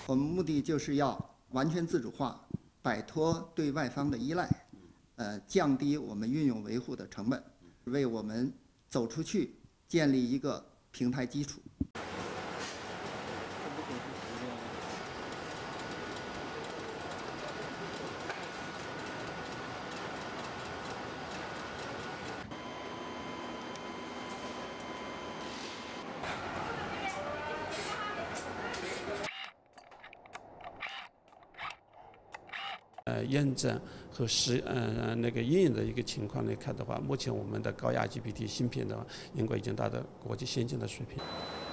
我们目的就是要完全自主化，摆脱对外方的依赖，降低我们运用维护的成本，为我们走出去建立一个平台基础。 验证和应用的一个情况来看的话，目前我们的高压 GPT 芯片的话，应该已经达到国际先进的水平。